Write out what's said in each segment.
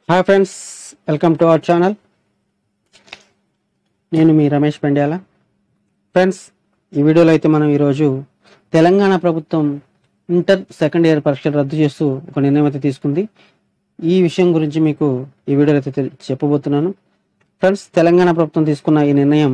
Hi friends, welcome to our channel. నేను మీ Ramesh Pendyala. Friends, ఈ వీడియోలో అయితే మనం ఈరోజు తెలంగాణ ప్రభుత్వం ఇంటర్ సెకండ్ ఇయర్ పరీక్షలు రద్దు చేస్తూ ఒక నిర్ణయం అయితే తీసుకుంది. ఈ విషయం గురించి మీకు ఈ వీడియోలో అయితే చెప్పబోతున్నాను. ఫ్రెండ్స్, తెలంగాణ ప్రభుత్వం తీసుకున్న ఈ నిర్ణయం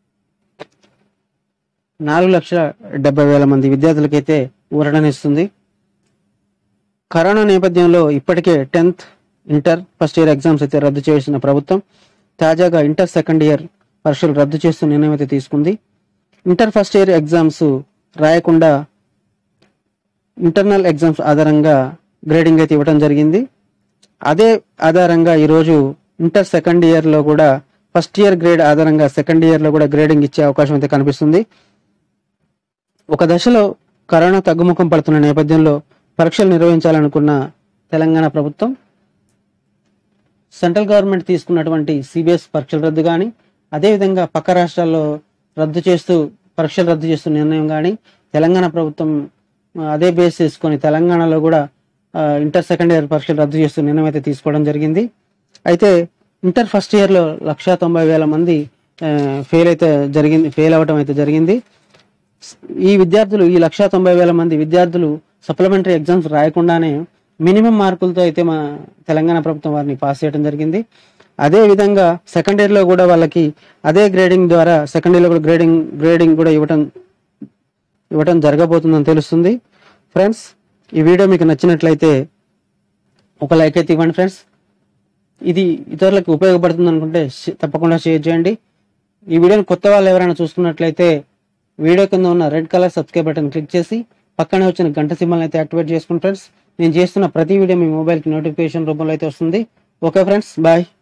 4,70,000 మంది విద్యార్థులకైతే ఊరటనిస్తుంది. కరోనా నేపథ్యంలో ఇప్పటికే 10th inter first year exams అయితే రద్దు చేసిన ప్రభుత్వం తాజాగా ఇంటర్ సెకండ్ ఇయర్ పరీక్షలు రద్దు చేస్తూ నిర్ణయం అయితే తీసుకుంది. ఇంటర్ ఫస్ట్ ఇయర్ ఎగ్జామ్స్ రాయకుండా ఇంటర్నల్ ఎగ్జామ్స్ ఆధారంగా గ్రేడింగ్ అయితే ఇవ్వడం జరిగింది. అదే ఆధారంగా ఈరోజు ఇంటర్ సెకండ్ ఇయర్లో కూడా ఫస్ట్ ఇయర్ గ్రేడ్ ఆధారంగా సెకండ్ ఇయర్లో కూడా గ్రేడింగ్ ఇచ్చే అవకాశం అయితే కనిపిస్తుంది. ఒక దశలో కరోనా తగ్గుముఖం పడుతున్న నేపథ్యంలో పరీక్షలు నిర్వహించాలనుకున్న తెలంగాణ ప్రభుత్వం సెంట్రల్ గవర్నమెంట్ తీసుకున్నటువంటి సిబిఎస్ పరీక్షల రద్దు కానీ, అదేవిధంగా పక్క రాష్ట్రాల్లో పరీక్షలు రద్దు చేస్తూ నిర్ణయం కానీ, తెలంగాణ ప్రభుత్వం అదే బేస్ చేసుకొని తెలంగాణలో కూడా ఇంటర్ సెకండ్ ఇయర్ పరీక్షలు రద్దు చేస్తూ నిర్ణయం అయితే తీసుకోవడం జరిగింది. అయితే ఇంటర్ ఫస్ట్ ఇయర్లో 1,90,000 మంది ఫెయిల్ అవ్వడం అయితే జరిగింది. ఈ 1,90,000 మంది విద్యార్థులు సప్లిమెంటరీ ఎగ్జామ్స్ రాయకుండానే మినిమం మార్కులతో అయితే మా తెలంగాణ ప్రభుత్వం వారిని పాస్ చేయడం జరిగింది. అదే విధంగా సెకండ్ ఇయర్లో కూడా వాళ్ళకి అదే గ్రేడింగ్ ద్వారా సెకండ్ ఇయర్లో కూడా గ్రేడింగ్ కూడా ఇవ్వటం జరగబోతుందని తెలుస్తుంది. ఫ్రెండ్స్, ఈ వీడియో మీకు నచ్చినట్లయితే ఒక లైక్ అయితే ఇవ్వండి. ఫ్రెండ్స్, ఇది ఇతరులకు ఉపయోగపడుతుంది అనుకుంటే తప్పకుండా షేర్ చేయండి. ఈ వీడియోని కొత్త వాళ్ళు ఎవరైనా చూసుకున్నట్లయితే వీడియో కింద ఉన్న red colour subscribe button click చేసి పక్కనే వచ్చిన గంట సింబల్ అయితే యాక్టివేట్ చేసుకోండి. ఫ్రెండ్స్, నేను చేస్తున్న ప్రతి వీడియో మీ మొబైల్కి నోటిఫికేషన్ రూపంలో అయితే వస్తుంది. Okay friends, bye.